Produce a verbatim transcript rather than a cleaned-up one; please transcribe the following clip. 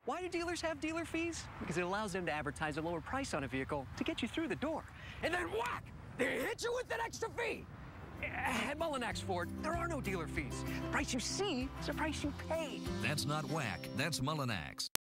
Why do dealers have dealer fees? Because it allows them to advertise a lower price on a vehicle to get you through the door. And then whack! They hit you with an extra fee! At Mullinax Ford, there are no dealer fees. The price you see is the price you pay. That's not whack. That's Mullinax.